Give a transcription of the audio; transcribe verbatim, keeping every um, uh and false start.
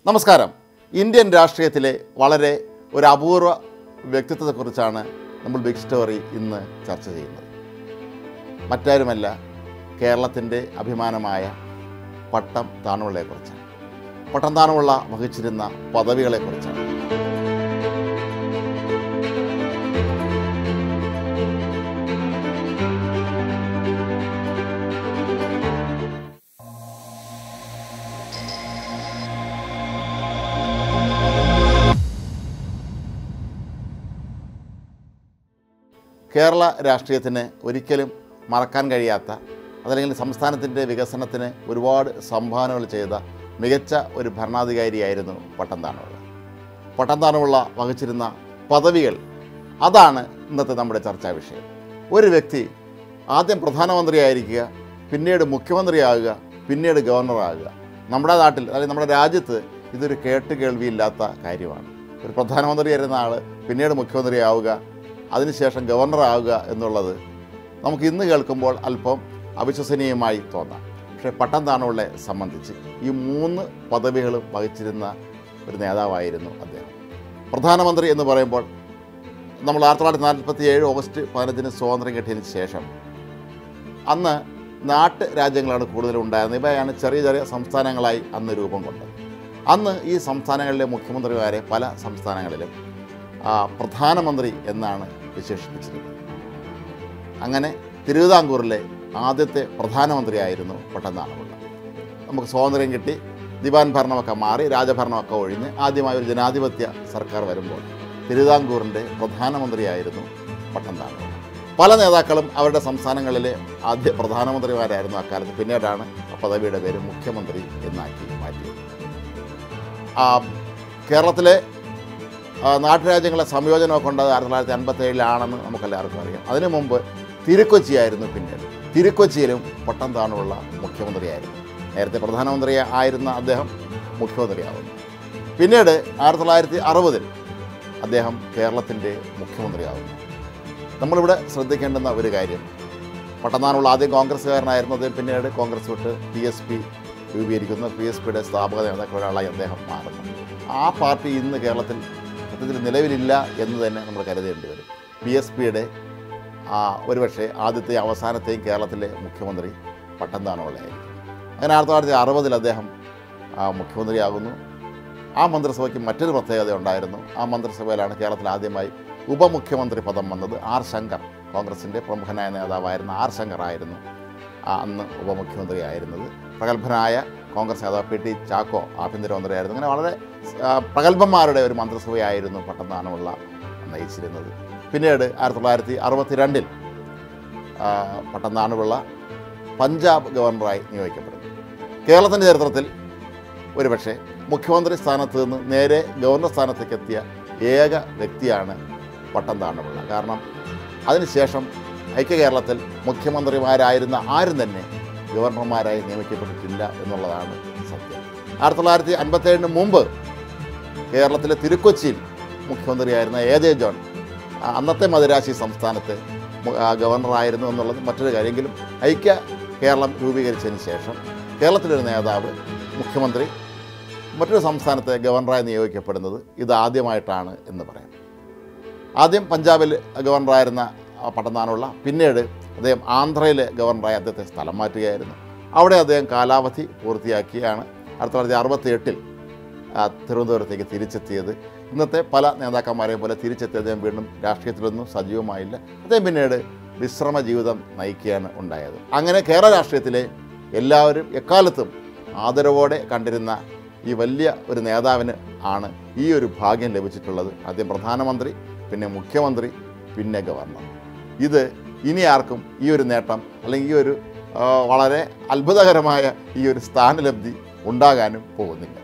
നമസ്കാരം. ഇന്ത്യൻ രാഷ്ട്രീയത്തിലെ വളരെ ഒരു അപൂർവ വ്യക്തിത്വത്തെക്കുറിച്ചാണ് നമ്മൾ ബിഗ് സ്റ്റോറി ഇന്ന് ചർച്ച ചെയ്യുന്നത്. മറ്റാരുമല്ല, കേരളത്തിൻ്റെ അഭിമാനമായ പട്ടം താണുള്ളയെക്കുറിച്ചാണ്. പട്ടം താണുള്ള വഹിച്ചിരുന്ന പദവികളെക്കുറിച്ചാണ്. കേരള രാഷ്ട്രീയത്തിന് ഒരിക്കലും മറക്കാൻ കഴിയാത്ത, അതല്ലെങ്കിൽ സംസ്ഥാനത്തിൻ്റെ വികസനത്തിന് ഒരുപാട് സംഭാവനകൾ ചെയ്ത മികച്ച ഒരു ഭരണാധികാരിയായിരുന്നു പട്ടം താണുള്ള. പട്ടം താണുള്ള വഹിച്ചിരുന്ന പദവികൾ, അതാണ് ഇന്നത്തെ നമ്മുടെ ചർച്ചാ വിഷയം. ഒരു വ്യക്തി ആദ്യം പ്രധാനമന്ത്രിയായിരിക്കുക, പിന്നീട് മുഖ്യമന്ത്രിയാകുക, പിന്നീട് ഗവർണറാകുക. നമ്മുടെ നാട്ടിൽ, അതായത് നമ്മുടെ രാജ്യത്ത് ഇതൊരു കേട്ട് കേൾവിയില്ലാത്ത കാര്യമാണ്. ഒരു പ്രധാനമന്ത്രി ആയിരുന്ന ആൾ പിന്നീട് മുഖ്യമന്ത്രിയാവുക, അതിനുശേഷം ഗവർണറാവുക എന്നുള്ളത് നമുക്ക് ഇന്ന് കേൾക്കുമ്പോൾ അല്പം അവിശ്വസനീയമായി തോന്നാം. പക്ഷേ പട്ടം താണുള്ളയെ സംബന്ധിച്ച് ഈ മൂന്ന് പദവികളും വഹിച്ചിരുന്ന ഒരു നേതാവായിരുന്നു അദ്ദേഹം. പ്രധാനമന്ത്രി എന്ന് പറയുമ്പോൾ നമ്മൾ ആയിരത്തി തൊള്ളായിരത്തി നാൽപ്പത്തി ഏഴ് ഓഗസ്റ്റ് പതിനഞ്ചിന് സ്വാതന്ത്ര്യം കിട്ടിയതിന് ശേഷം അന്ന് നാട്ട് രാജ്യങ്ങളാണ് കൂടുതലും ഉണ്ടായിരുന്നത്. ഇവയാണ് ചെറിയ ചെറിയ സംസ്ഥാനങ്ങളായി അന്ന് രൂപം കൊണ്ടത്. അന്ന് ഈ സംസ്ഥാനങ്ങളിലെ മുഖ്യമന്ത്രിമാരെ പല സംസ്ഥാനങ്ങളിലും പ്രധാനമന്ത്രി എന്നാണ് വിശേഷിപ്പിച്ചിരുന്നത്. അങ്ങനെ തിരുവിതാംകൂറിലെ ആദ്യത്തെ പ്രധാനമന്ത്രിയായിരുന്നു പട്ടം താണുള്ള. നമുക്ക് സ്വാതന്ത്ര്യം കിട്ടി, ദിവാൻ ഭരണമൊക്കെ മാറി, രാജഭരണമൊക്കെ ഒഴിഞ്ഞ് ആദ്യമായി ഒരു ജനാധിപത്യ സർക്കാർ വരുമ്പോൾ തിരുവിതാംകൂറിൻ്റെ പ്രധാനമന്ത്രിയായിരുന്നു പട്ടം താണുള്ള. പല നേതാക്കളും അവരുടെ സംസ്ഥാനങ്ങളിലെ ആദ്യ പ്രധാനമന്ത്രിമാരായിരുന്നു അക്കാലത്ത്. പിന്നീടാണ് ആ പദവിയുടെ പേര് മുഖ്യമന്ത്രി എന്നാക്കി മാറ്റിയത്. കേരളത്തിലെ നാട്ടുരാജ്യങ്ങളെ സംയോജനമൊക്കെ ഉണ്ടായത് ആയിരത്തി തൊള്ളായിരത്തി അൻപത്തി ഏഴിലാണെന്ന് നമുക്കെല്ലാവർക്കും അറിയാം. അതിനു മുമ്പ് തിരുക്കൊച്ചിയായിരുന്നു. പിന്നീട് തിരുക്കൊച്ചിയിലും പട്ടം താണുള്ള മുഖ്യമന്ത്രിയായിരുന്നു. നേരത്തെ പ്രധാനമന്ത്രി ആയിരുന്ന അദ്ദേഹം മുഖ്യമന്ത്രിയാവുന്നു. പിന്നീട് ആയിരത്തി തൊള്ളായിരത്തി അറുപതിൽ അദ്ദേഹം കേരളത്തിൻ്റെ മുഖ്യമന്ത്രിയാവുന്നു. നമ്മളിവിടെ ശ്രദ്ധിക്കേണ്ടുന്ന ഒരു കാര്യം, പട്ടം താണുള്ള ആദ്യം കോൺഗ്രസ്സുകാരനായിരുന്നു. അദ്ദേഹം പിന്നീട് കോൺഗ്രസ് വിട്ട് പി എസ് പി രൂപീകരിക്കുന്നു. പി എസ് പിയുടെ സ്ഥാപക നേതാക്കളൊരാളായി അദ്ദേഹം മാറുന്നു. ആ പാർട്ടി ഇന്ന് കേരളത്തിൽ സത്യത്തിൽ നിലവിലില്ല എന്ന് തന്നെ നമ്മൾ കരുതേണ്ടി വരും. പി എസ് പിയുടെ ഒരുപക്ഷെ ആദ്യത്തെയും അവസാനത്തെയും കേരളത്തിലെ മുഖ്യമന്ത്രി പട്ടം താണുള്ളയായിരിക്കും. അങ്ങനെ ആയിരത്തി തൊള്ളായിരത്തി അറുപതിൽ അദ്ദേഹം മുഖ്യമന്ത്രിയാകുന്നു. ആ മന്ത്രിസഭയ്ക്ക് മറ്റൊരു പ്രത്യേകത ഉണ്ടായിരുന്നു. ആ മന്ത്രിസഭയിലാണ് കേരളത്തിൽ ആദ്യമായി ഉപമുഖ്യമന്ത്രി പദം വന്നത്. ആർ ശങ്കർ, കോൺഗ്രസിൻ്റെ പ്രമുഖനായ നേതാവായിരുന്ന ആർ ശങ്കർ ആയിരുന്നു അന്ന് ഉപമുഖ്യമന്ത്രി ആയിരുന്നത്. പ്രഗത്ഭനായ കോൺഗ്രസ് നേതാവ് പി ടി ചാക്കോ ആഭ്യന്തരമന്ത്രിയായിരുന്നു. അങ്ങനെ വളരെ പ്രഗത്ഭന്മാരുടെ ഒരു മന്ത്രിസഭയായിരുന്നു പട്ടം താണുള്ള നയിച്ചിരുന്നത്. പിന്നീട് ആയിരത്തി തൊള്ളായിരത്തി അറുപത്തി രണ്ടിൽ പട്ടം താണുള്ള പഞ്ചാബ് ഗവർണറായി നിയോഗിക്കപ്പെടുന്നു. കേരളത്തിൻ്റെ ചരിത്രത്തിൽ ഒരുപക്ഷെ മുഖ്യമന്ത്രി സ്ഥാനത്ത് നിന്ന് നേരെ ഗവർണർ സ്ഥാനത്തേക്ക് എത്തിയ ഏക വ്യക്തിയാണ് പട്ടം താണുള്ള. കാരണം അതിനുശേഷം ഐക്യ കേരളത്തിൽ മുഖ്യമന്ത്രിമാരായിരുന്ന ആരും തന്നെ ഗവർണർമാരായി നിയമിക്കപ്പെട്ടിട്ടില്ല എന്നുള്ളതാണ് സത്യം. ആയിരത്തി തൊള്ളായിരത്തി അൻപത്തേഴിന് മുമ്പ് കേരളത്തിലെ തിരുക്കൊച്ചിയിൽ മുഖ്യമന്ത്രിയായിരുന്ന എ ജെ ജോൺ അന്നത്തെ മദിരാശി സംസ്ഥാനത്തെ ഗവർണറായിരുന്നു എന്നുള്ളത് മറ്റൊരു കാര്യമെങ്കിലും ഐക്യ കേരളം രൂപീകരിച്ചതിന് ശേഷം കേരളത്തിലൊരു നേതാവ് മുഖ്യമന്ത്രി മറ്റൊരു സംസ്ഥാനത്തെ ഗവർണറായി നിയോഗിക്കപ്പെടുന്നത് ഇതാദ്യമായിട്ടാണ് എന്ന് പറയാം. ആദ്യം പഞ്ചാബിൽ ഗവർണറായിരുന്ന പട്ടം താണുള്ള, പിന്നീട് അദ്ദേഹം ആന്ധ്രയിലെ ഗവർണറായി അദ്ദേഹത്തെ സ്ഥലം മാറ്റുകയായിരുന്നു. അവിടെ അദ്ദേഹം കാലാവധി പൂർത്തിയാക്കിയാണ് ആയിരത്തി തൊള്ളായിരത്തി അറുപത്തി എട്ടിൽ തിരുവനന്തപുരത്തേക്ക് തിരിച്ചെത്തിയത്. ഇന്നത്തെ പല നേതാക്കന്മാരെയും പോലെ തിരിച്ചെത്തിയ അദ്ദേഹം വീണ്ടും രാഷ്ട്രീയത്തിലൊന്നും സജീവമായില്ല. അദ്ദേഹം പിന്നീട് വിശ്രമ ജീവിതം നയിക്കുകയാണ് ഉണ്ടായത്. അങ്ങനെ കേരള രാഷ്ട്രീയത്തിലെ എല്ലാവരും എക്കാലത്തും ആദരവോടെ കണ്ടിരുന്ന ഈ വലിയ ഒരു നേതാവിന് ആണ് ഈ ഒരു ഭാഗ്യം ലഭിച്ചിട്ടുള്ളത്. ആദ്യം പ്രധാനമന്ത്രി, പിന്നെ മുഖ്യമന്ത്രി, പിന്നെ ഗവർണർ. ഇത് ഇനി ആർക്കും ഈ ഒരു നേട്ടം, അല്ലെങ്കിൽ ഈ ഒരു വളരെ അത്ഭുതകരമായ ഈ ഒരു സ്ഥാനലബ്ധി ഉണ്ടാകാനും പോകുന്നില്ല.